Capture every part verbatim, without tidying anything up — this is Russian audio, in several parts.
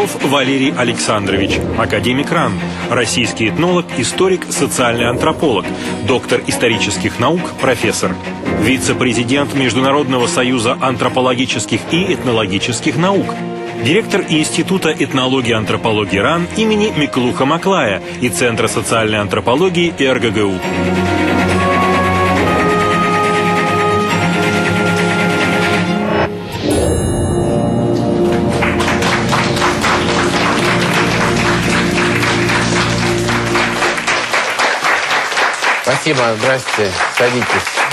Ковалев Валерий Александрович, академик РАН, российский этнолог, историк, социальный антрополог, доктор исторических наук, профессор, вице-президент Международного союза антропологических и этнологических наук, директор Института этнологии и антропологии РАН имени Миклуха Маклая и Центра социальной антропологии эр гэ гэ у. Спасибо, здрасте, садитесь.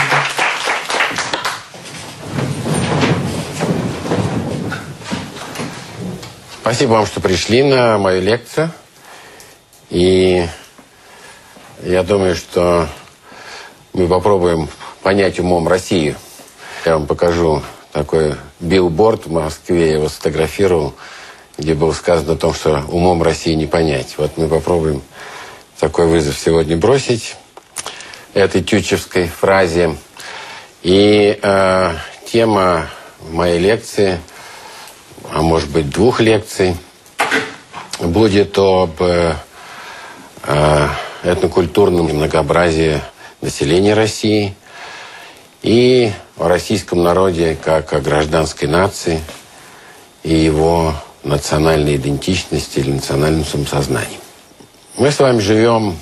Спасибо вам, что пришли на мою лекцию. И я думаю, что мы попробуем понять умом Россию. Я вам покажу такой билборд в Москве, я его сфотографировал, где было сказано о том, что умом России не понять. Вот мы попробуем такой вызов сегодня бросить этой тютчевской фразе. И э, тема моей лекции, а может быть двух лекций, будет об э, этнокультурном многообразии населения России и о российском народе как о гражданской нации и его национальной идентичности или национальном самосознании. Мы с вами живем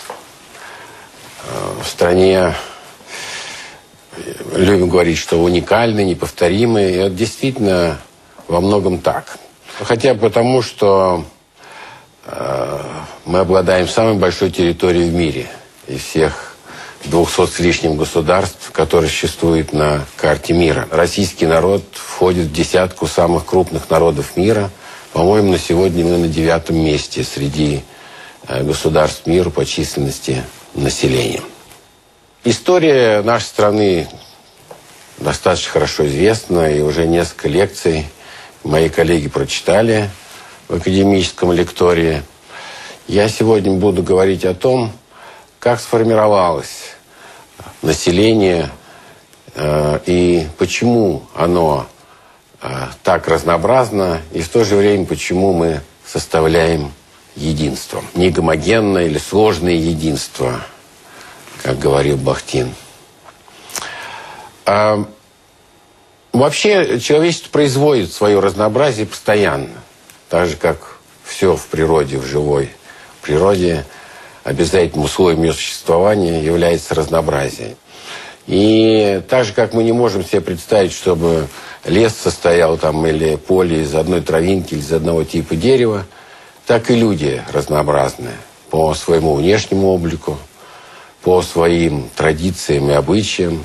в стране, любим говорить, что уникальный, неповторимый. И это действительно во многом так. Хотя бы потому, что э, мы обладаем самой большой территорией в мире из всех двухсот с лишним государств, которые существуют на карте мира. Российский народ входит в десятку самых крупных народов мира. По-моему, на сегодня мы на девятом месте среди э, государств мира по численности населения. История нашей страны достаточно хорошо известна, и уже несколько лекций мои коллеги прочитали в академическом лектории. Я сегодня буду говорить о том, как сформировалось население э, и почему оно э, так разнообразно, и в то же время почему мы составляем единство. Не гомогенное или сложное единство, как говорил Бахтин. А, вообще, человечество производит свое разнообразие постоянно. Так же, как все в природе, в живой природе, обязательным условием ее существования является разнообразие. И так же, как мы не можем себе представить, чтобы лес состоял там или поле из одной травинки, или из одного типа дерева, так и люди разнообразные по своему внешнему облику, по своим традициям и обычаям,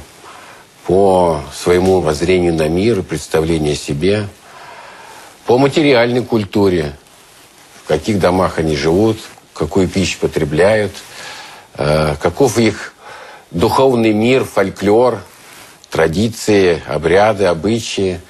по своему воззрению на мир и представлению о себе, по материальной культуре, в каких домах они живут, какую пищу потребляют, э, каков их духовный мир, фольклор, традиции, обряды, обычаи.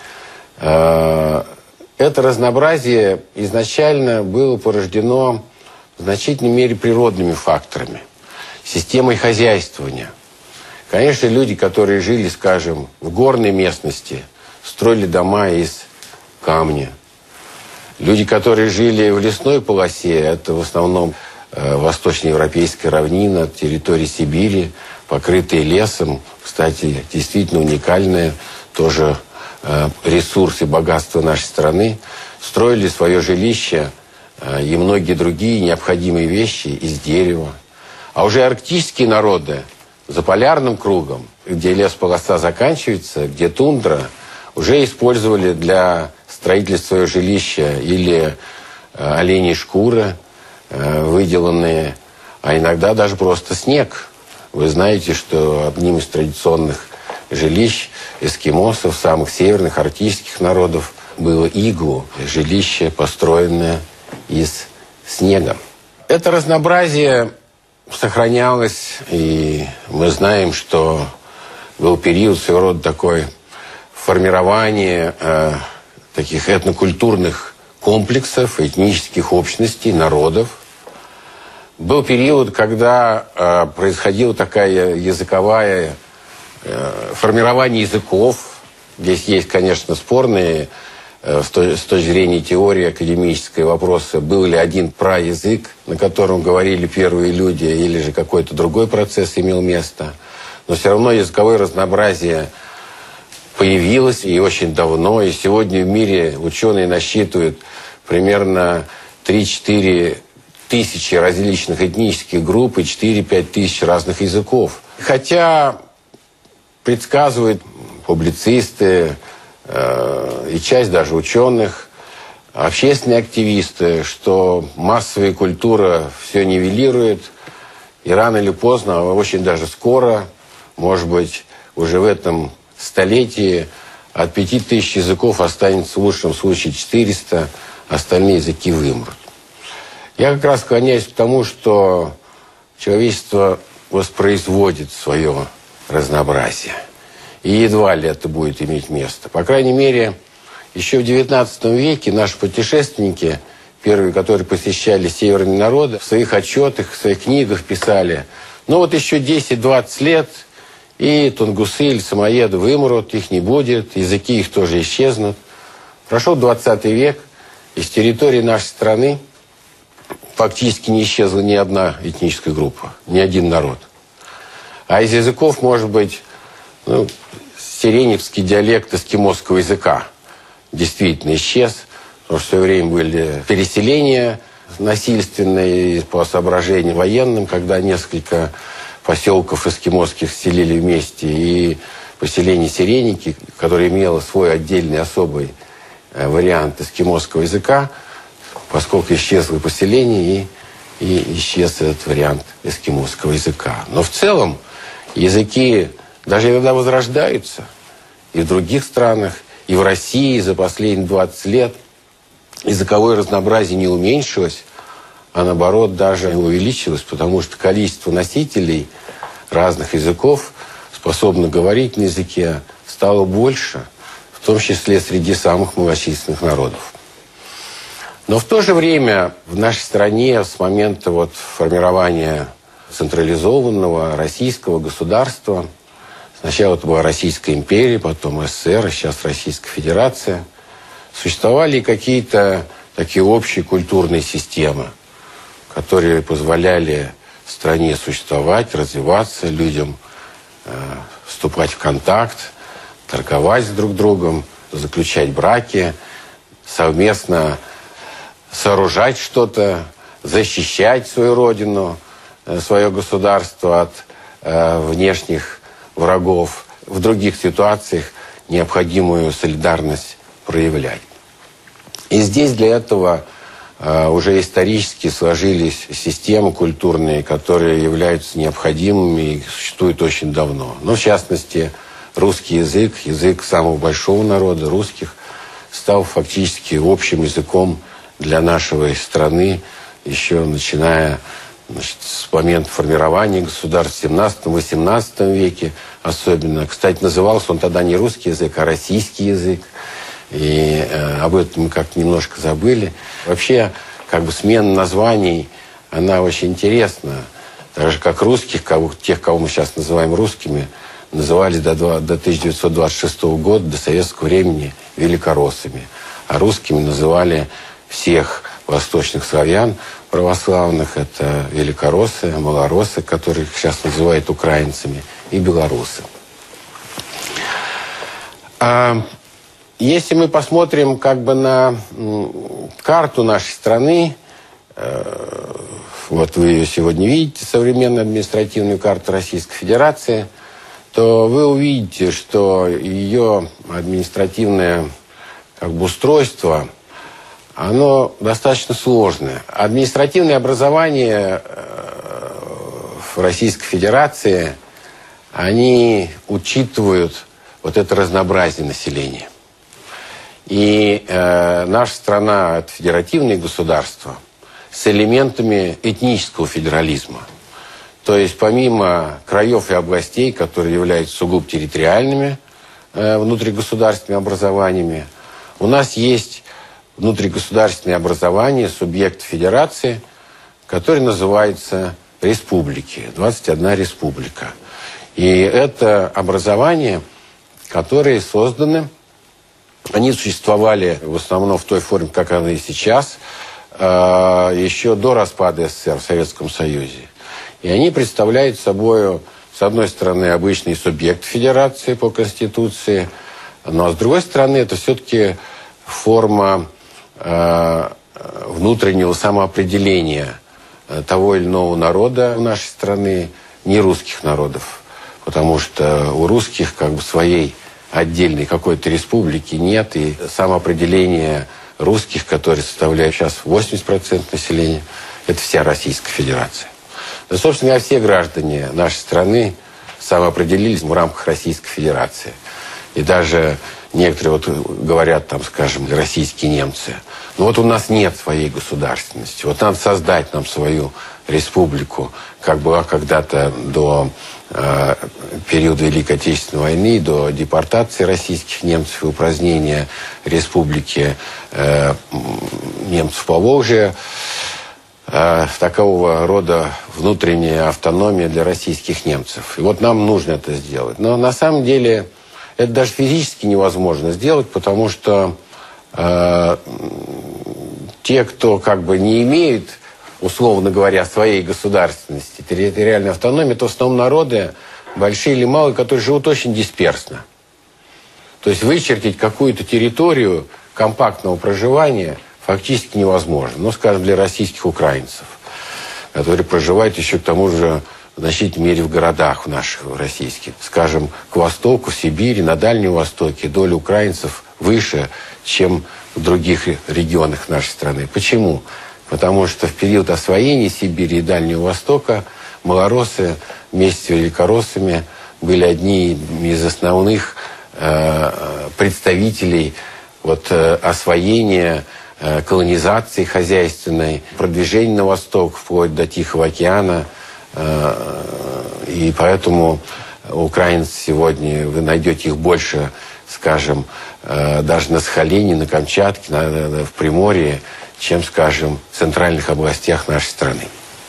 Э, это разнообразие изначально было порождено в значительной мере природными факторами, системой хозяйствования. Конечно, люди, которые жили, скажем, в горной местности, строили дома из камня. Люди, которые жили в лесной полосе, это в основном э, восточноевропейская равнина, территории Сибири, покрытые лесом. Кстати, действительно уникальные тоже э, ресурсы и богатства нашей страны. Строили свое жилище э, и многие другие необходимые вещи из дерева. А уже арктические народы за полярным кругом, где лесополоса заканчивается, где тундра, уже использовали для строительства своего жилища или э, оленьи шкуры, э, выделанные, а иногда даже просто снег. Вы знаете, что одним из традиционных жилищ эскимосов, самых северных арктических народов, было иглу, жилище, построенное из снега. Это разнообразие сохранялось, и мы знаем, что был период своего рода такой формирования э, таких этнокультурных комплексов, этнических общностей, народов. Был период, когда э, происходила такая языковая э, формирование языков. Здесь есть, конечно, спорные с точки зрения теории академической вопроса, был ли один праязык, на котором говорили первые люди, или же какой-то другой процесс имел место. Но все равно языковое разнообразие появилось и очень давно. И сегодня в мире ученые насчитывают примерно три-четыре тысячи различных этнических групп и четыре-пять тысяч разных языков. Хотя предсказывают публицисты, и часть даже ученых, общественные активисты, что массовая культура все нивелирует, и рано или поздно, очень даже скоро, может быть, уже в этом столетии от пяти тысяч языков останется в лучшем случае четыреста, остальные языки вымрут. Я как раз склоняюсь к тому, что человечество воспроизводит свое разнообразие. И едва ли это будет иметь место. По крайней мере, еще в девятнадцатом веке наши путешественники, первые, которые посещали северные народы, в своих отчетах, в своих книгах писали, ну вот еще десять-двадцать лет, и тунгусы или самоеды вымрут, их не будет, языки их тоже исчезнут. Прошел двадцатый век, из территории нашей страны фактически не исчезла ни одна этническая группа, ни один народ. А из языков, может быть, ну, сиреневский диалект эскимосского языка действительно исчез, потому что в свое время были переселения насильственные по соображениям военным, когда несколько поселков эскимосских селили вместе, и поселение Сиреники, которое имело свой отдельный особый вариант эскимосского языка, поскольку исчезло поселение, и, и исчез этот вариант эскимосского языка. Но в целом языки даже иногда возрождаются и в других странах, и в России за последние двадцать лет языковое разнообразие не уменьшилось, а наоборот даже увеличилось, потому что количество носителей разных языков, способных говорить на языке, стало больше, в том числе среди самых малочисленных народов. Но в то же время в нашей стране с момента вот формирования централизованного российского государства, сначала это была Российская империя, потом СССР, а сейчас Российская Федерация, существовали какие-то такие общие культурные системы, которые позволяли стране существовать, развиваться, людям э, вступать в контакт, торговать с друг другом, заключать браки, совместно сооружать что-то, защищать свою родину, э, свое государство от э, внешних врагов, в других ситуациях необходимую солидарность проявлять. И здесь для этого э, уже исторически сложились системы культурные, которые являются необходимыми и существуют очень давно. Ну, в частности, русский язык, язык самого большого народа, русских, стал фактически общим языком для нашей страны, еще начиная, значит, с момента формирования государств в семнадцатом-восемнадцатом веке особенно. Кстати, назывался он тогда не русский язык, а российский язык. И э, об этом мы как-то немножко забыли. Вообще, как бы смена названий, она очень интересна. Так же, как русских, кого, тех, кого мы сейчас называем русскими, называли до, до тысяча девятьсот двадцать шестого года, до советского времени, великороссами. А русскими называли всех восточных славян православных. Это великороссы, малороссы, которых сейчас называют украинцами, и белорусы. А если мы посмотрим как бы на карту нашей страны, э, вот вы ее сегодня видите, современную административную карту Российской Федерации, то вы увидите, что ее административное как бы устройство, оно достаточно сложное. Административное образование в Российской Федерации, они учитывают вот это разнообразие населения. И э, наша страна – это федеративное государство с элементами этнического федерализма. То есть помимо краев и областей, которые являются сугубо территориальными э, внутригосударственными образованиями, у нас есть внутригосударственные образования, субъекты федерации, которые называются республики. двадцать одна республика. И это образования, которые созданы они существовали в основном в той форме, как она и сейчас, еще до распада СССР в Советском Союзе. И они представляют собой, с одной стороны, обычный субъект федерации по Конституции, но с другой стороны, это все-таки форма э, внутреннего самоопределения того или иного народа в нашей страны, не русских народов. Потому что у русских как бы своей отдельной какой-то республики нет, и самоопределение русских, которые составляют сейчас восемьдесят процентов населения, это вся Российская Федерация. Да, собственно, все граждане нашей страны самоопределились в рамках Российской Федерации. И даже некоторые вот говорят, там, скажем, российские немцы. Но вот у нас нет своей государственности. Вот надо создать нам свою республику, как была когда-то до э, периода Великой Отечественной войны, до депортации российских немцев и упразднения республики э, немцев Поволжья. Э, такого рода внутренняя автономия для российских немцев. И вот нам нужно это сделать. Но на самом деле это даже физически невозможно сделать, потому что э, те, кто как бы не имеет, условно говоря, своей государственности, территориальной автономии, это в основном народы, большие или малые, которые живут очень дисперсно. То есть вычертить какую-то территорию компактного проживания фактически невозможно. Ну, скажем, для российских украинцев, которые проживают еще к тому же в значительной мере в городах наших российских. Скажем, к востоку, в Сибири, на Дальнем Востоке доля украинцев выше, чем в других регионах нашей страны. Почему? Потому что в период освоения Сибири и Дальнего Востока малороссы вместе с великороссами были одними из основных э, представителей вот, э, освоения, э, колонизации хозяйственной, продвижения на восток, вплоть до Тихого океана. Э, и поэтому украинцы сегодня, вы найдете их больше, скажем, э, даже на Сахалине, на Камчатке, на, на, в Приморье, чем, скажем, в центральных областях нашей страны.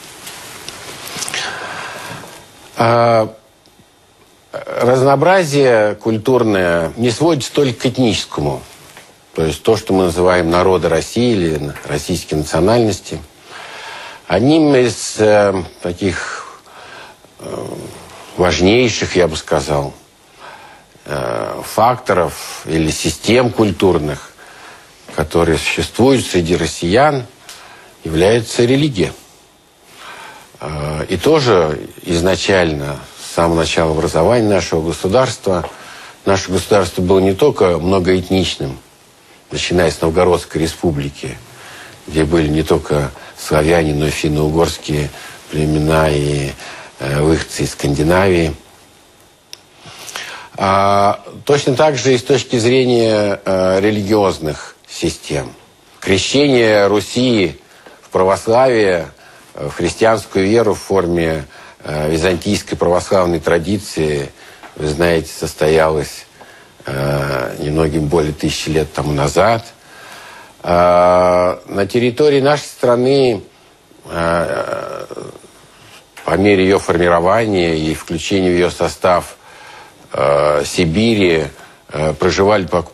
А разнообразие культурное не сводится только к этническому. То есть то, что мы называем народы России или российские национальности. Одним из э, таких э, важнейших, я бы сказал, э, факторов или систем культурных, которые существуют среди россиян, является религия. И тоже изначально, с самого начала образования нашего государства, наше государство было не только многоэтничным, начиная с Новгородской республики, где были не только славяне, но и финно-угорские племена и выходцы из Скандинавии. А точно так же и с точки зрения религиозных систем. Крещение Руси в православие, в христианскую веру в форме э, византийской православной традиции, вы знаете, состоялось э, немногим более тысячи лет тому назад. Э, на территории нашей страны э, по мере ее формирования и включения в ее состав э, Сибири э, проживали по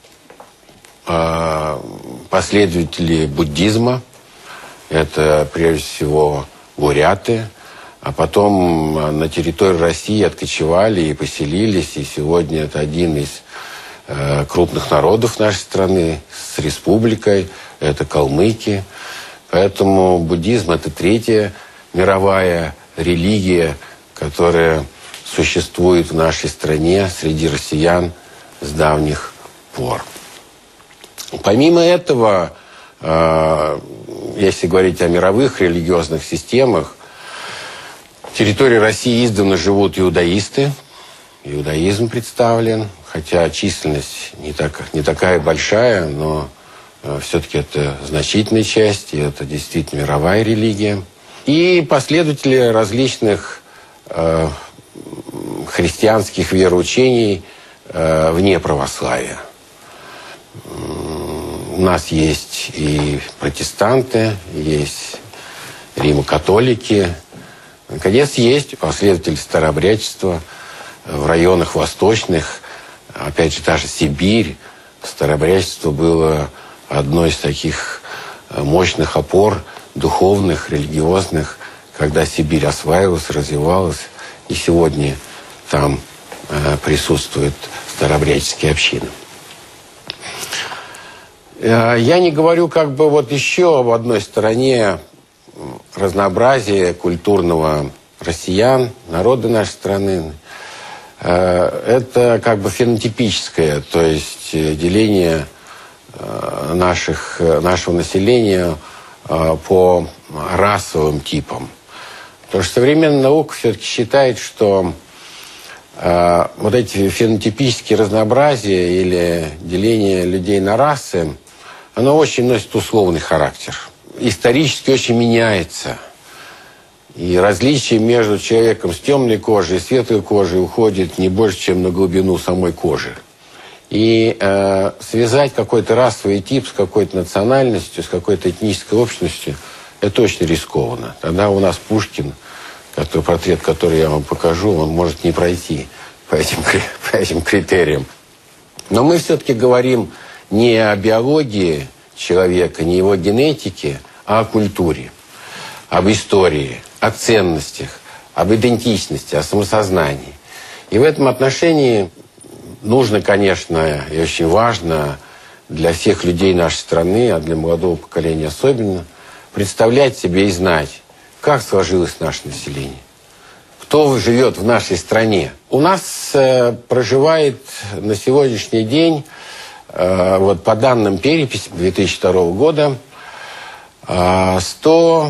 последователи буддизма. Это, прежде всего, буряты. А потом на территории России откочевали и поселились. И сегодня это один из э, крупных народов нашей страны с республикой. Это калмыки. Поэтому буддизм – это третья мировая религия, которая существует в нашей стране среди россиян с давних пор. Помимо этого, э, если говорить о мировых религиозных системах, в территории России издавна живут иудаисты. Иудаизм представлен, хотя численность не, так, не такая большая, но э, все-таки это значительная часть, и это действительно мировая религия. И последователи различных э, христианских вероучений э, вне православия. У нас есть и протестанты, есть римо-католики. Наконец, есть последователи старообрядчества в районах восточных, опять же, та же Сибирь, старообрядчество было одной из таких мощных опор духовных, религиозных, когда Сибирь осваивалась, развивалась, и сегодня там э, присутствуют старообрядческие общины. Э, я не говорю как бы вот еще об одной стороне разнообразия культурного россиян, народа нашей страны. Э, это как бы фенотипическое, то есть деление э, наших, нашего населения э, по расовым типам. Потому что современная наука все-таки считает, что э, вот эти фенотипические разнообразия или деление людей на расы, оно очень носит условный характер. Исторически очень меняется. И различие между человеком с темной кожей и светлой кожей уходит не больше, чем на глубину самой кожи. И э, связать какой-то расовый тип с какой-то национальностью, с какой-то этнической общностью, это очень рискованно. Тогда у нас Пушкин, который, портрет, который я вам покажу, он может не пройти по этим, по этим критериям. Но мы все-таки говорим не о биологии человека, не его генетике, а о культуре, об истории, о ценностях, об идентичности, о самосознании. И в этом отношении нужно, конечно, и очень важно для всех людей нашей страны, а для молодого поколения особенно, представлять себе и знать, как сложилось наше население, кто живет в нашей стране. У нас э, проживает на сегодняшний день, э, вот по данным переписи две тысячи второго года, э, сто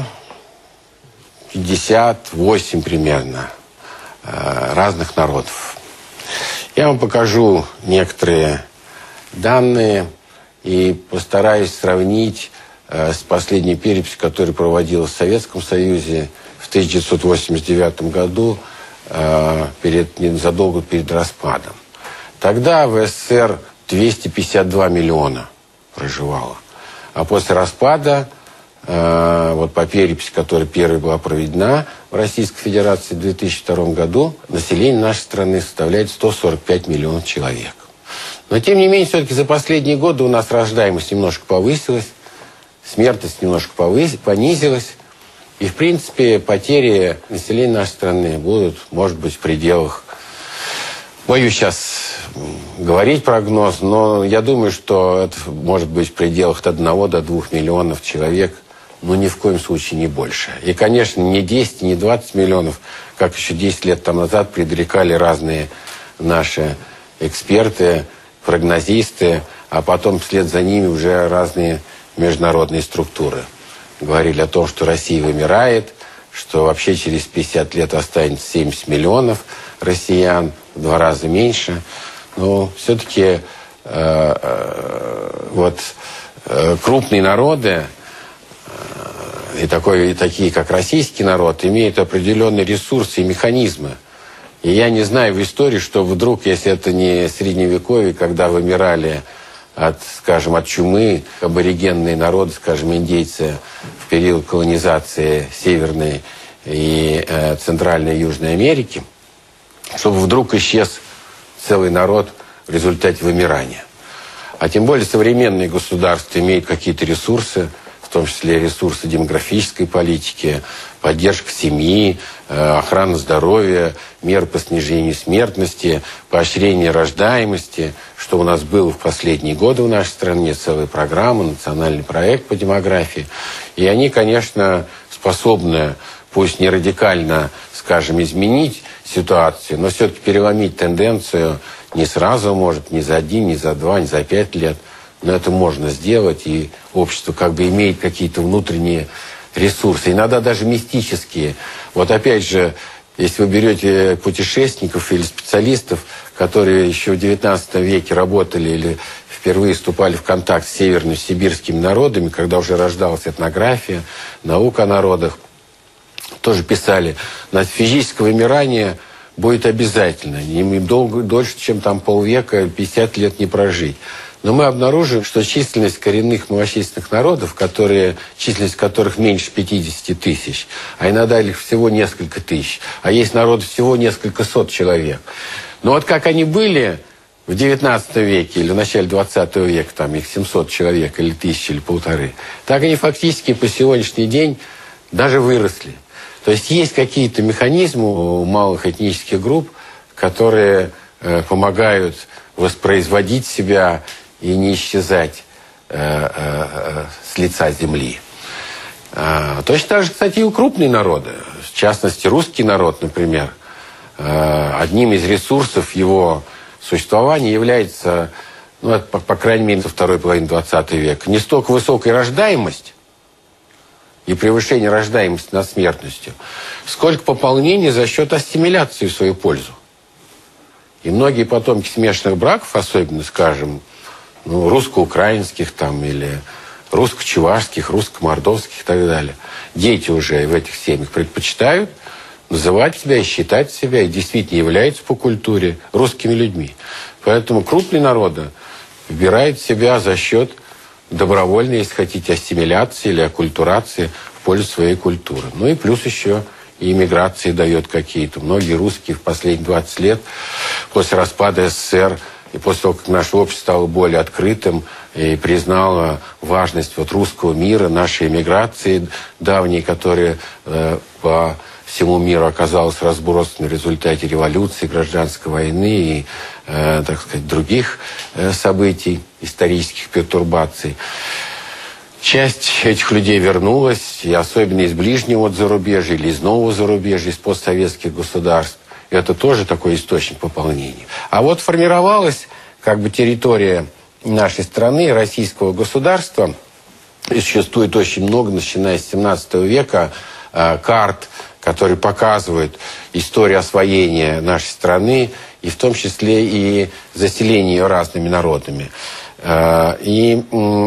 пятьдесят восемь примерно э, разных народов. Я вам покажу некоторые данные и постараюсь сравнить с последней переписью, которая проводилась в Советском Союзе в тысяча девятьсот восемьдесят девятом году, перед, незадолго перед распадом. Тогда в СССР двести пятьдесят два миллиона проживало. А после распада, вот по переписи, которая первой была проведена в Российской Федерации в две тысячи втором году, население нашей страны составляет сто сорок пять миллионов человек. Но, тем не менее, все-таки за последние годы у нас рождаемость немножко повысилась, смертность немножко повыс... понизилась. И, в принципе, потери населения нашей страны будут, может быть, в пределах... Боюсь сейчас говорить прогноз, но я думаю, что это может быть в пределах от одного до двух миллионов человек, но ни в коем случае не больше. И, конечно, не десять, не двадцать миллионов, как еще десять лет тому назад предрекали разные наши эксперты, прогнозисты, а потом вслед за ними уже разные международные структуры. Говорили о том, что Россия вымирает, что вообще через пятьдесят лет останется семьдесят миллионов россиян, в два раза меньше. Но все-таки э, э, вот, э, крупные народы, э, и, такой, и такие, как российский народ, имеют определенные ресурсы и механизмы. И я не знаю в истории, что вдруг, если это не средневековье, когда вымирали от, скажем, от чумы аборигенные народы, скажем, индейцы в период колонизации Северной и э, Центральной и Южной Америки, чтобы вдруг исчез целый народ в результате вымирания. А тем более современные государства имеют какие-то ресурсы, в том числе ресурсы демографической политики, поддержка семьи, охрана здоровья, меры по снижению смертности, поощрение рождаемости, что у нас было в последние годы в нашей стране, целая программа, национальный проект по демографии. И они, конечно, способны, пусть не радикально, скажем, изменить ситуацию, но все-таки переломить тенденцию не сразу, может, не за один, не за два, не за пять лет. Но это можно сделать, и общество как бы имеет какие-то внутренние ресурсы, иногда даже мистические. Вот опять же, если вы берете путешественников или специалистов, которые еще в девятнадцатом веке работали или впервые вступали в контакт с северно-сибирскими народами, когда уже рождалась этнография, наука о народах, тоже писали, на физическое вымирание будет обязательно. Им долго, дольше, чем там полвека, пятьдесят лет не прожить. Но мы обнаружим, что численность коренных малочисленных народов, которые, численность которых меньше пятидесяти тысяч, а иногда их всего несколько тысяч, а есть народы всего несколько сот человек. Но вот как они были в девятнадцатом веке или в начале двадцатого века, там их семьсот человек, или тысяча, или полторы, так они фактически по сегодняшний день даже выросли. То есть есть какие-то механизмы у малых этнических групп, которые э, помогают воспроизводить себя и не исчезать э, э, с лица земли. Э, точно так же, кстати, и у крупных народов. В частности, русский народ, например, э, одним из ресурсов его существования является, ну, по, по крайней мере, со второй половины двадцатого века, не столько высокая рождаемость и превышение рождаемости над смертностью, сколько пополнение за счет ассимиляции в свою пользу. И многие потомки смешанных браков, особенно, скажем, ну, русско-украинских там, или русско-чувашских, русско-мордовских и так далее, дети уже в этих семьях предпочитают называть себя и считать себя, и действительно являются по культуре русскими людьми. Поэтому крупные народы выбирают себя за счет добровольной, если хотите, ассимиляции или оккультурации в пользу своей культуры. Ну и плюс еще и иммиграции дает какие-то. Многие русские в последние двадцать лет после распада СССР и после того, как наше общество стало более открытым и признало важность вот русского мира, нашей иммиграции давней, которая э, по всему миру оказалась разбросана в результате революции, гражданской войны и, э, так сказать, других э, событий, исторических пертурбаций. Часть этих людей вернулась, и особенно из ближнего вот зарубежья или из нового зарубежья, из постсоветских государств. Это тоже такой источник пополнения. А вот формировалась как бы территория нашей страны, российского государства. И существует очень много, начиная с семнадцатого века, э, карт, которые показывают историю освоения нашей страны, и в том числе и заселение ее разными народами. Э, и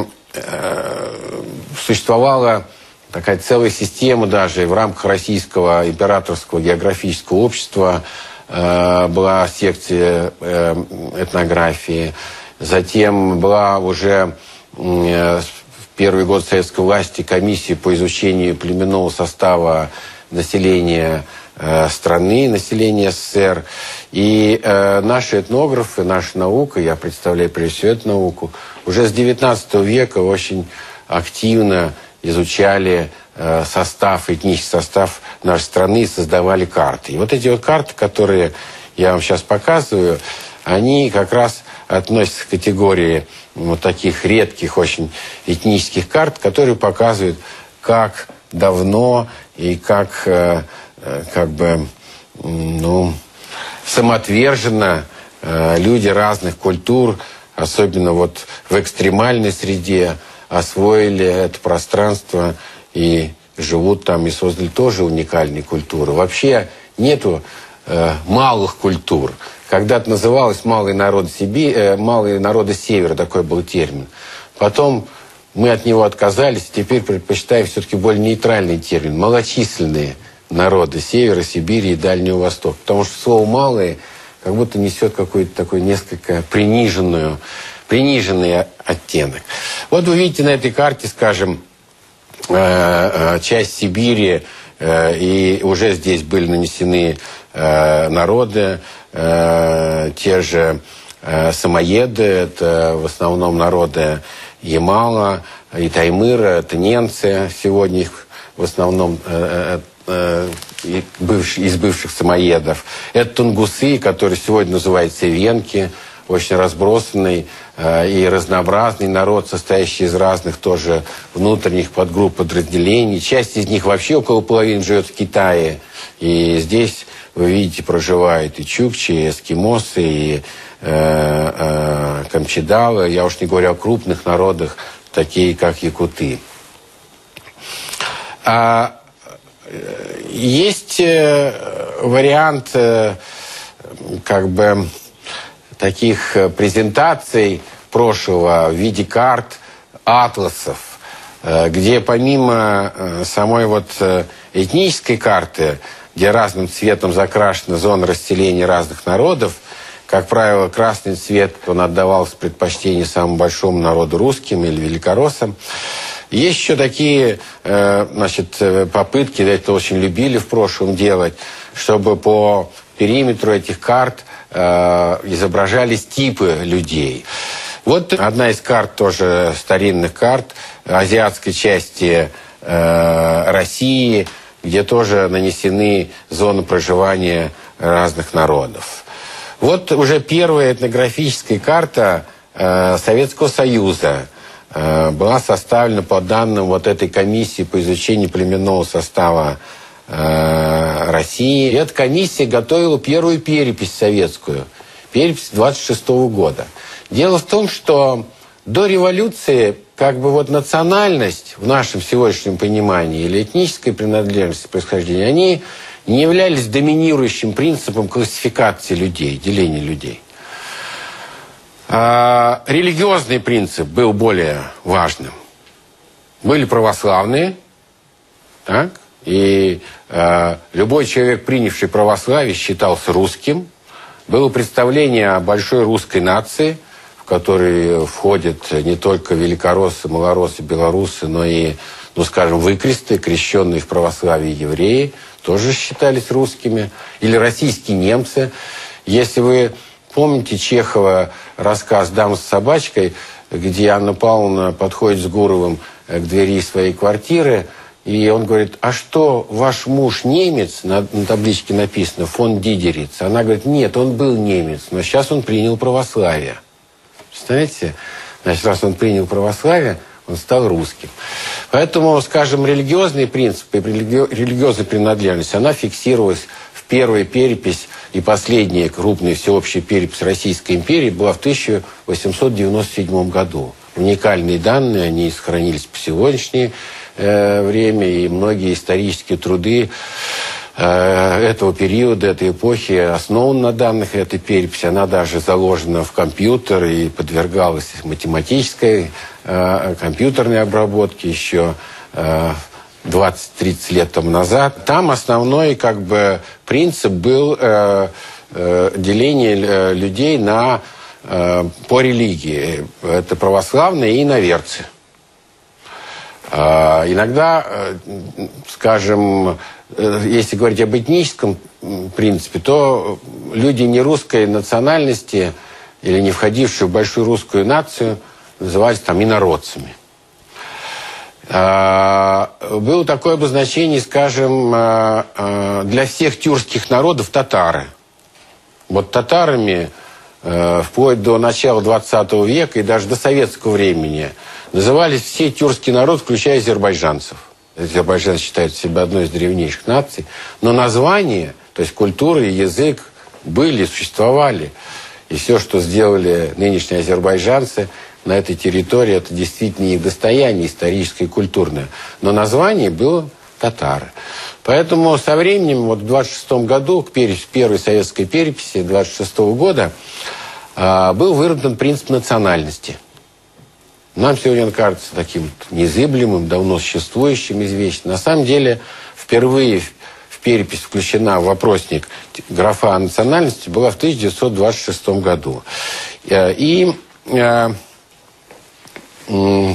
существовала такая целая система даже в рамках Российского императорского географического общества, э, была секция э, этнографии, затем была уже э, в первый год советской власти комиссия по изучению племенного состава населения э, страны, населения СССР. И э, наши этнографы, наша наука, я представляю прежде всего эту науку, уже с девятнадцатого века очень активно изучали э, состав, этнический состав нашей страны и создавали карты. И вот эти вот карты, которые я вам сейчас показываю, они как раз относятся к категории вот таких редких очень этнических карт, которые показывают, как давно и как, э, э, как бы, ну, самоотверженно э, люди разных культур, особенно вот в экстремальной среде, освоили это пространство и живут там, и создали тоже уникальные культуры. Вообще нету э, малых культур. Когда-то называлось «малые народы, Сиби... э, «малые народы Севера», такой был термин. Потом мы от него отказались, теперь предпочитаем все-таки более нейтральный термин. Малочисленные народы Севера, Сибири и Дальнего Востока. Потому что слово «малые» как будто несет какой-то такой несколько приниженную, приниженный оттенок. Вот вы видите на этой карте, скажем, часть Сибири, и уже здесь были нанесены народы, те же самоеды, это в основном народы Ямала и Таймыра, это немцы, сегодня их в основном из бывших самоедов. Это тунгусы, которые сегодня называются венки, очень разбросанный э, и разнообразный народ, состоящий из разных тоже внутренних подгрупп, подразделений. Часть из них вообще, около половины, живет в Китае. И здесь, вы видите, проживают и чукчи, и эскимосы, и э, э, камчедалы. Я уж не говорю о крупных народах, такие как якуты. А, есть э, вариант э, как бы таких презентаций прошлого в виде карт, атласов, где помимо самой вот этнической карты, где разным цветом закрашена зона расселения разных народов, как правило, красный цвет, он отдавался предпочтение самому большому народу, русским или великороссам. Есть еще такие значит, попытки, это очень любили в прошлом делать, чтобы по периметру этих карт э, изображались типы людей. Вот одна из карт, тоже старинных карт, азиатской части э, России, где тоже нанесены зоны проживания разных народов. Вот уже первая этнографическая карта э, Советского Союза э, была составлена по данным вот этой комиссии по изучению племенного состава э, России. И эта комиссия готовила первую перепись советскую, перепись двадцать шестого года. Дело в том, что до революции как бы вот национальность в нашем сегодняшнем понимании или этническая принадлежность происхождения, они не являлись доминирующим принципом классификации людей, деления людей. А религиозный принцип был более важным. Были православные, так, и а, любой человек, принявший православие, считался русским. Было представление о большой русской нации, в которой входят не только великороссы, малороссы, белорусы, но и, ну, скажем, выкресты, крещенные в православии евреи, тоже считались русскими. Или российские немцы. Если вы помните Чехова рассказ «Дама с собачкой», где Анна Павловна подходит с Гуровым к двери своей квартиры, и он говорит: а что, ваш муж немец? На, на табличке написано «фон Дидериц». Она говорит: нет, он был немец, но сейчас он принял православие. Представляете? Значит, раз он принял православие, он стал русским. Поэтому, скажем, религиозные принципы, религиозная принадлежность, она фиксировалась в первой перепись, и последняя крупная всеобщая перепись Российской империи была в тысяча восемьсот девяносто седьмом году. Уникальные данные, они сохранились по сегодняшнее э, время, и многие исторические труды этого периода, этой эпохи основана на данных этой переписи. Она даже заложена в компьютер и подвергалась математической, э, компьютерной обработке еще э, двадцать-тридцать лет тому назад. Там основной как бы принцип был э, э, деление людей на, э, по религии. Это православные и иноверцы. Э, иногда, э, скажем, если говорить об этническом принципе, то люди не русской национальности или не входившие в большую русскую нацию назывались там инородцами. Было такое обозначение, скажем, для всех тюркских народов татары. Вот татарами вплоть до начала двадцатого века и даже до советского времени назывались все тюркские народы, включая азербайджанцев. Азербайджан считает себя одной из древнейших наций. Но названия, то есть культура и язык были, существовали. И все, что сделали нынешние азербайджанцы на этой территории, это действительно их достояние историческое и культурное. Но название было татары. Поэтому со временем, вот в двадцать шестом году, к первой советской переписи двадцать шестого года, был выработан принцип национальности. Нам сегодня он кажется таким незыблемым, давно существующим, известным. На самом деле, впервые в перепись включена в вопросник графа о национальности была в тысяча девятьсот двадцать шестом году. И э, э,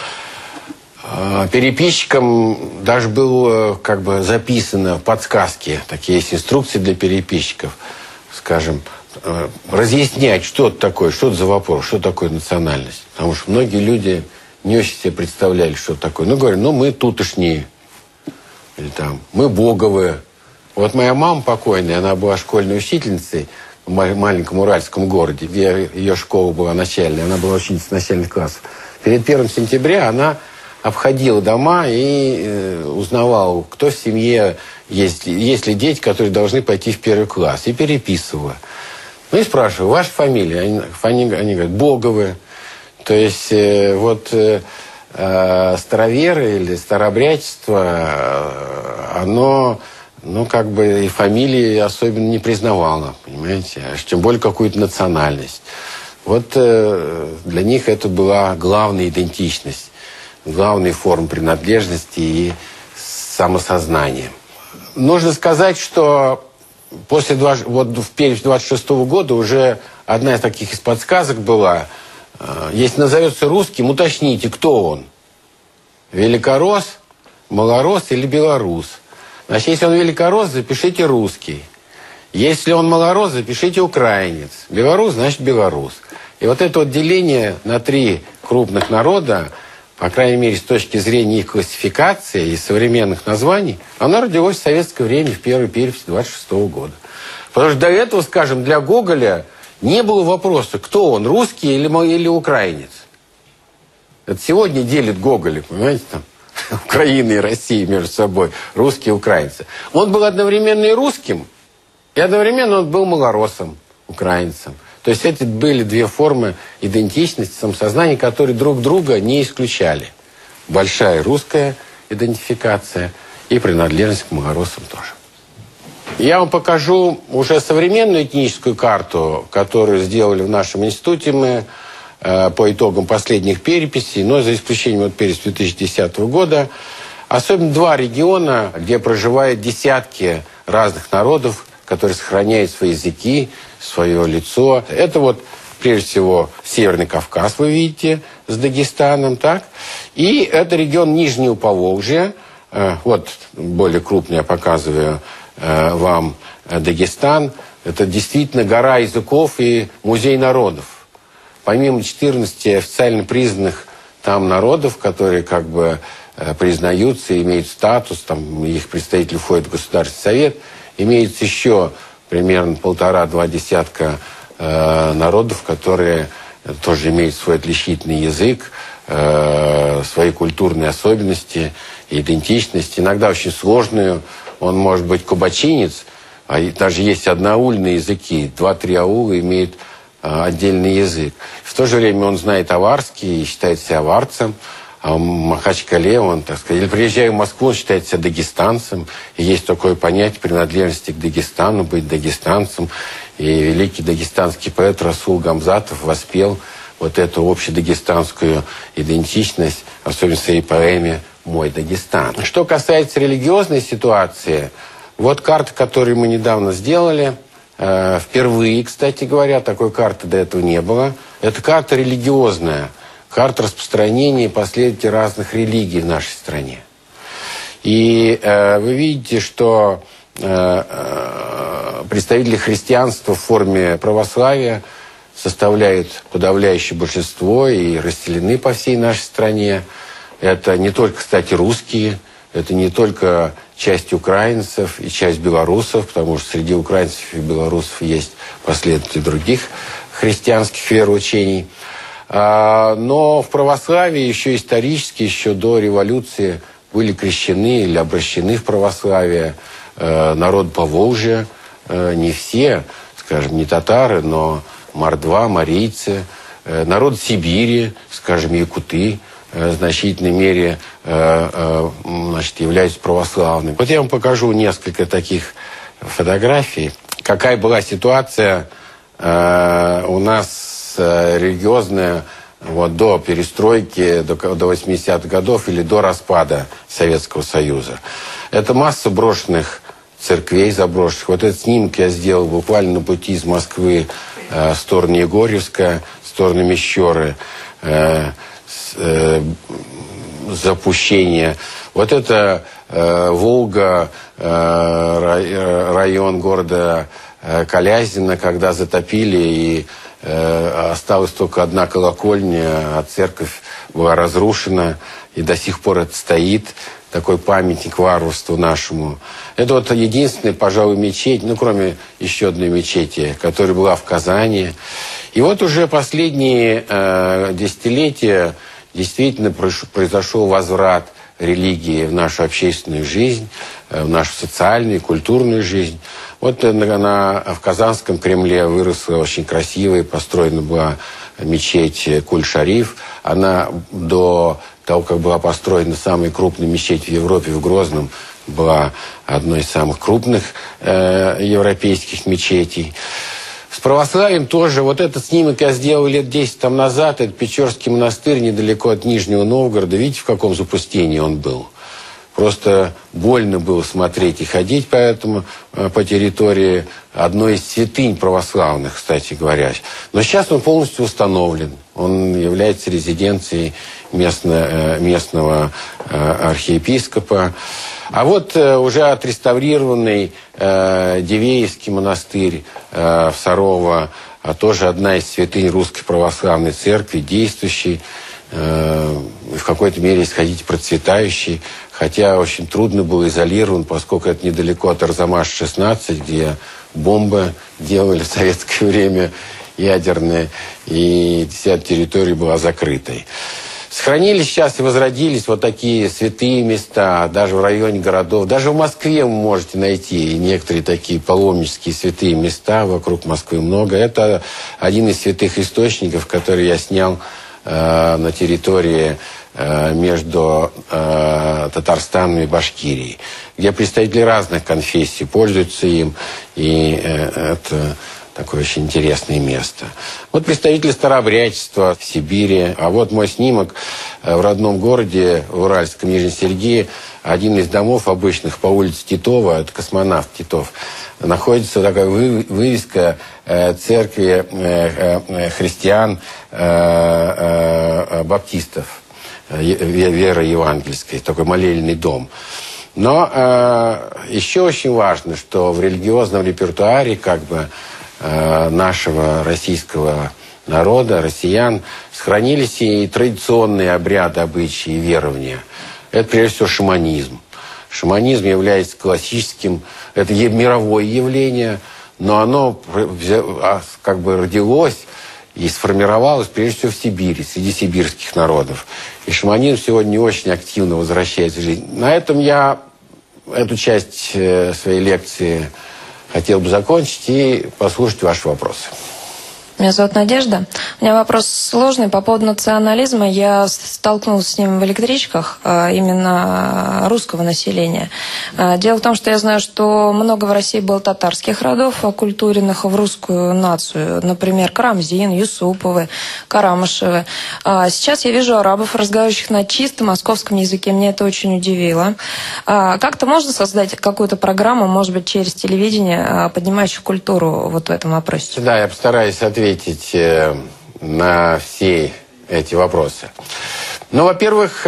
переписчикам даже было как бы записано в подсказке, такие есть инструкции для переписчиков, скажем, разъяснять, что это такое, что это за вопрос, что такое национальность. Потому что многие люди не очень себе представляли, что это такое. Ну, говорят, ну, мы тутошние. Или там, мы боговые. Вот моя мама покойная, она была школьной учительницей в маленьком уральском городе, где ее школа была начальная. Она была учительницей начальных классов. Перед первым сентября она обходила дома и э, узнавала, кто в семье есть, есть ли дети, которые должны пойти в первый класс. И переписывала. Ну и спрашиваю, ваша фамилия? Они, они, они говорят, Боговы. То есть э, вот э, э, староверы или старообрядчество, э, оно, ну как бы и фамилии особенно не признавало, понимаете? А тем более какую-то национальность. Вот э, для них это была главная идентичность, главная форма принадлежности и самосознания. Нужно сказать, что после вот в перепись двадцать шестого года уже одна из таких из подсказок была. Если назовется русским, уточните, кто он. Великорос, малорос или белорус. Значит, если он великорос, запишите русский. Если он малорос, запишите украинец. Белорус, значит белорус. И вот это вот деление на три крупных народа, по крайней мере, с точки зрения их классификации и современных названий, оно родилось в советское время, в первой переписи двадцать шестого года. Потому что до этого, скажем, для Гоголя не было вопроса, кто он, русский или, или украинец. Это сегодня делит Гоголя, понимаете, там, Украина и Россия между собой, русские и украинцы. Он был одновременно и русским, и одновременно он был малоросом, украинцем. То есть это были две формы идентичности, самосознания, которые друг друга не исключали. Большая русская идентификация и принадлежность к малоросам тоже. Я вам покажу уже современную этническую карту, которую сделали в нашем институте мы э, по итогам последних переписей, но за исключением вот переписи две тысячи десятого года. Особенно два региона, где проживают десятки разных народов, которые сохраняют свои языки, свое лицо. Это вот, прежде всего, Северный Кавказ, вы видите, с Дагестаном, так? И это регион Нижнего Поволжья. Вот, более крупно я показываю вам Дагестан. Это действительно гора языков и музей народов. Помимо четырнадцати официально признанных там народов, которые как бы признаются, имеют статус, там их представители входят в Государственный совет, имеется еще примерно полтора-два десятка э, народов, которые тоже имеют свой отличительный язык, э, свои культурные особенности, идентичность, иногда очень сложную. Он может быть кубачинец, а даже есть одноаульные языки, два-три аула имеют э, отдельный язык. В то же время он знает аварский и считает себя аварцем. А в Махачкале он, так сказать, или приезжая в Москву, он считает себя дагестанцем. И есть такое понятие принадлежности к Дагестану, быть дагестанцем. И великий дагестанский поэт Расул Гамзатов воспел вот эту общедагестанскую идентичность, особенно в своей поэме «Мой Дагестан». Что касается религиозной ситуации, вот карта, которую мы недавно сделали, э, впервые, кстати говоря, такой карты до этого не было. Это карта религиозная. Карта распространения последователей разных религий в нашей стране. И э, вы видите, что э, э, представители христианства в форме православия составляют подавляющее большинство и расселены по всей нашей стране. Это не только, кстати, русские, это не только часть украинцев и часть белорусов, потому что среди украинцев и белорусов есть последователи других христианских вероучений. Но в православии еще исторически, еще до революции были крещены или обращены в православие народ Поволжья. Не все, скажем, не татары, но мордва, марийцы. Народ Сибири, скажем, якуты, в значительной мере значит, являются православными. Вот я вам покажу несколько таких фотографий. Какая была ситуация у нас религиозная вот, до перестройки, до, до восьмидесятых годов или до распада Советского Союза. Это масса брошенных церквей, заброшенных. Вот этот снимок я сделал буквально на пути из Москвы э, в сторону Егорьевска, в сторону Мещеры, э, с, э, запущение. Вот это э, Волга, э, район города э, Калязина, когда затопили и осталась только одна колокольня, а церковь была разрушена, и до сих пор это стоит, такой памятник варварству нашему. Это вот единственная, пожалуй, мечеть, ну, кроме еще одной мечети, которая была в Казани. И вот уже последние э, десятилетия действительно произошел возврат религии в нашу общественную жизнь, в нашу социальную, культурную жизнь. Вот на, на, в Казанском Кремле выросла очень красивая, построена была мечеть Куль-Шариф. Она до того, как была построена самая крупная мечеть в Европе, в Грозном, была одной из самых крупных э, европейских мечетей. С православием тоже. Вот этот снимок я сделал лет десять там назад. Это Печорский монастырь недалеко от Нижнего Новгорода. Видите, в каком запустении он был? Просто больно было смотреть и ходить по этому, по территории одной из святынь православных, кстати говоря. Но сейчас он полностью установлен. Он является резиденцией местно, местного архиепископа. А вот э, уже отреставрированный э, Дивеевский монастырь э, в Сарово, а тоже одна из святынь Русской Православной Церкви, действующий, э, в какой-то мере, если хотите, процветающий, хотя очень трудно был изолирован, поскольку это недалеко от Арзамас шестнадцать, где бомбы делали в советское время ядерные, и вся территория была закрытой. Сохранились сейчас и возродились вот такие святые места, даже в районе городов. Даже в Москве вы можете найти некоторые такие паломнические святые места, вокруг Москвы много. Это один из святых источников, который я снял э, на территории э, между э, Татарстаном и Башкирией, где представители разных конфессий пользуются им, и э, это... такое очень интересное место. Вот представители старообрядчества в Сибири. А вот мой снимок в родном городе, в Уральском, Нижнем Сергее. Один из домов обычных по улице Титова, это космонавт Титов, находится такая вывеска церкви христиан баптистов, веры евангельской, такой молельный дом. Но еще очень важно, что в религиозном репертуаре как бы нашего российского народа, россиян, сохранились и традиционные обряды, обычаи, верования. Это, прежде всего, шаманизм. Шаманизм является классическим, это мировое явление, но оно как бы родилось и сформировалось, прежде всего, в Сибири, среди сибирских народов. И шаманизм сегодня не очень активно возвращается в жизнь. На этом я эту часть своей лекции хотел бы закончить и послушать ваши вопросы. Меня зовут Надежда. У меня вопрос сложный по поводу национализма. Я столкнулась с ним в электричках, именно русского населения. Дело в том, что я знаю, что много в России было татарских родов, оккультуренных в русскую нацию. Например, Карамзин, Юсуповы, Карамышевы. Сейчас я вижу арабов, разговаривающих на чистом московском языке. Меня это очень удивило. Как-то можно создать какую-то программу, может быть, через телевидение, поднимающую культуру вот в этом вопросе? Да, я постараюсь ответить на все эти вопросы. Ну, во-первых,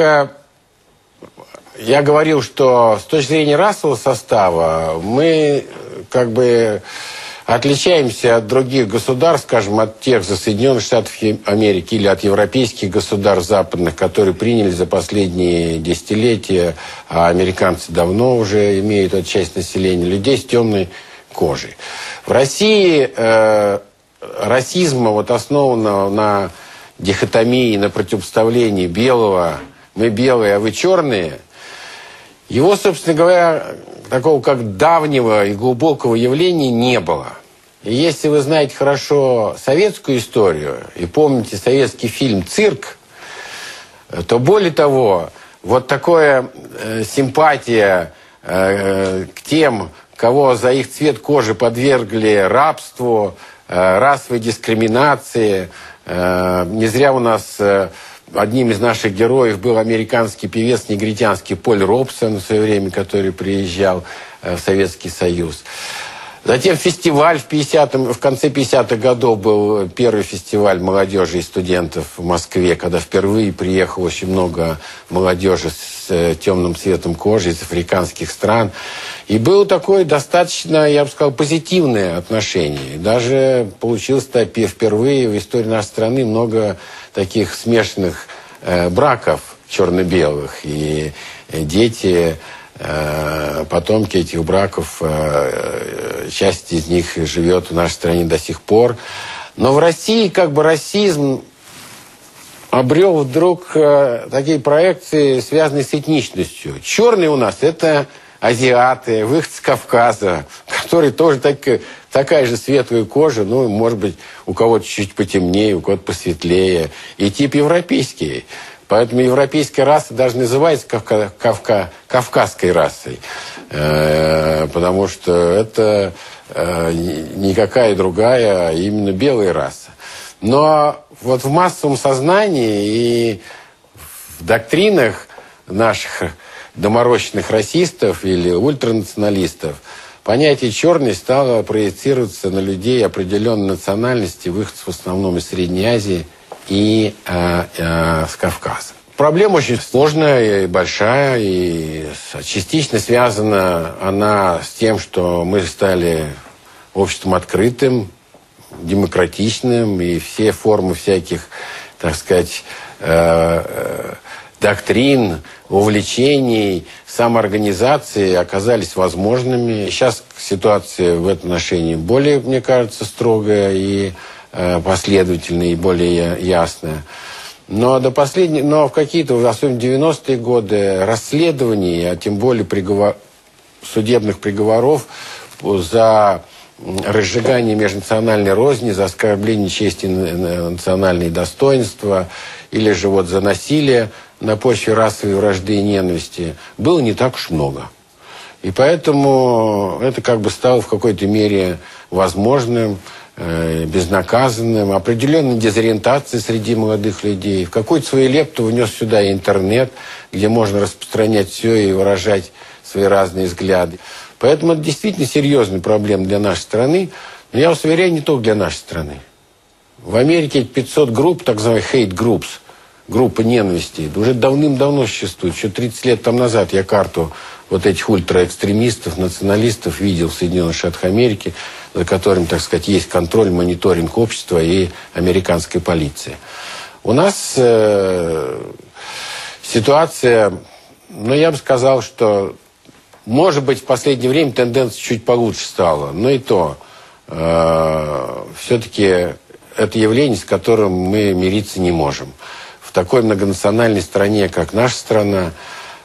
я говорил, что с точки зрения расового состава мы как бы отличаемся от других государств, скажем, от тех же Соединенных Штатов Америки или от европейских государств западных, которые приняли за последние десятилетия, а американцы давно уже имеют эту часть населения, людей с темной кожей. В России э, расизма, вот основанного на дихотомии, на противопоставлении белого, мы белые, а вы черные, его, собственно говоря, такого как давнего и глубокого явления не было. И если вы знаете хорошо советскую историю и помните советский фильм «Цирк», то более того, вот такая э, симпатия э, к тем, кого за их цвет кожи подвергли рабству, расовой дискриминации. Не зря у нас одним из наших героев был американский певец негритянский Поль Робсон в свое время, который приезжал в Советский Союз. Затем фестиваль в, пятидесятом, в конце пятидесятых годов был первый фестиваль молодежи и студентов в Москве, когда впервые приехало очень много молодежи с темным цветом кожи из африканских стран. И было такое достаточно, я бы сказал, позитивное отношение. Даже получилось впервые в истории нашей страны много таких смешанных э, браков черно-белых. И дети... потомки этих браков, часть из них живет в нашей стране до сих пор. Но в России как бы расизм обрел вдруг такие проекции, связанные с этничностью. Черные у нас – это азиаты, выходцы с Кавказа, которые тоже так, такая же светлая кожа, ну, может быть, у кого-то чуть потемнее, у кого-то посветлее, и тип европейский. Поэтому европейская раса даже называется кавка, кавка, кавказской расой, э, потому что это э, никакая другая, а именно белая раса. Но вот в массовом сознании и в доктринах наших доморощенных расистов или ультранационалистов понятие «черный» стало проецироваться на людей определенной национальности, выходцев в основном из Средней Азии и э, э, с Кавказа. проблема очень сложная и большая, и частично связана она с тем, что мы стали обществом открытым, демократичным, и все формы всяких, так сказать, э, доктрин, увлечений, самоорганизации оказались возможными. Сейчас ситуация в этом отношении более, мне кажется, строгая и э, последовательная, и более ясная. Но до последнего, но в какие-то, особенно девяностые годы, расследований, а тем более приговор, судебных приговоров за разжигание межнациональной розни, за оскорбление чести национального достоинства или же вот за насилие на почве расовой вражды и ненависти было не так уж много. И поэтому это как бы стало в какой-то мере возможным, э, безнаказанным, определенной дезориентацией среди молодых людей. В какую-то свою лепту внес сюда и интернет, где можно распространять все и выражать свои разные взгляды. Поэтому это действительно серьезная проблема для нашей страны. Но я вас уверяю, не только для нашей страны. В Америке пятьсот групп, так называемых hate groups, группы ненависти, уже давным-давно существует. Еще тридцать лет там назад я карту вот этих ультраэкстремистов, националистов видел в Соединенных Штатах Америки, за которым, так сказать, есть контроль, мониторинг общества и американской полиции. У нас э, ситуация, ну, я бы сказал, что, может быть, в последнее время тенденция чуть получше стала, но и то э, все-таки это явление, с которым мы мириться не можем. В такой многонациональной стране, как наша страна,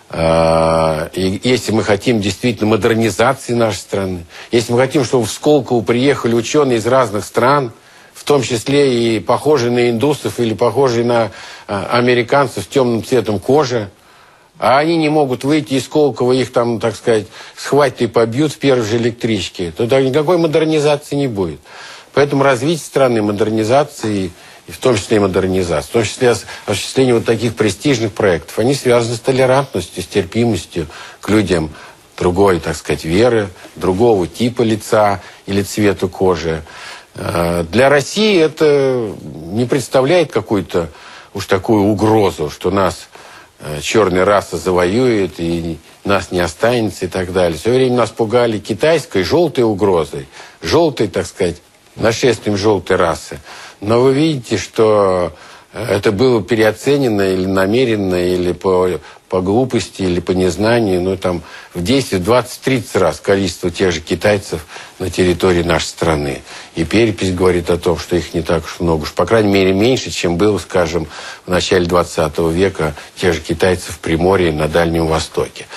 э, и если мы хотим действительно модернизации нашей страны, если мы хотим, чтобы в Сколково приехали ученые из разных стран, в том числе и похожие на индусов или похожие на э, американцев с темным цветом кожи, а они не могут выйти из Сколково, их там, так сказать, схватят и побьют в первой же электричке, то никакой модернизации не будет. Поэтому развитие страны, модернизации, и в том числе и модернизация, в том числе осуществление вот таких престижных проектов, они связаны с толерантностью, с терпимостью к людям другой, так сказать, веры, другого типа лица или цвета кожи. Для России это не представляет какую-то уж такую угрозу, что нас черная раса завоюет и нас не останется и так далее. Все время нас пугали китайской желтой угрозой, желтой, так сказать, нашествием желтой расы. Но вы видите, что это было переоценено или намеренно, или по, по глупости, или по незнанию. Ну, там в десять, двадцать, тридцать раз количество тех же китайцев на территории нашей страны. И перепись говорит о том, что их не так уж много. Уж, по крайней мере, меньше, чем было, скажем, в начале двадцатого века тех же китайцев в Приморье на Дальнем Востоке.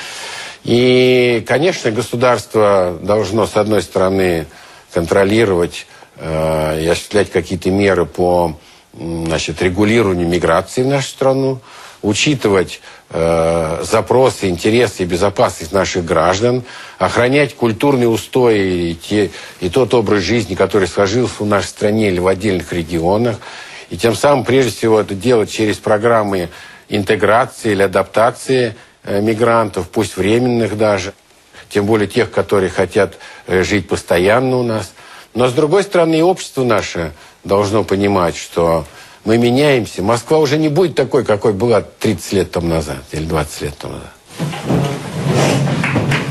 И, конечно, государство должно, с одной стороны, контролировать и осуществлять какие-то меры по, значит, регулированию миграции в нашу страну, учитывать э, запросы, интересы и безопасность наших граждан, охранять культурные устои и, те, и тот образ жизни, который сложился в нашей стране или в отдельных регионах, и тем самым, прежде всего, это делать через программы интеграции или адаптации э, мигрантов, пусть временных даже, тем более тех, которые хотят э, жить постоянно у нас. Но, с другой стороны, и общество наше должно понимать, что мы меняемся. Москва уже не будет такой, какой была тридцать лет тому назад или двадцать лет тому назад.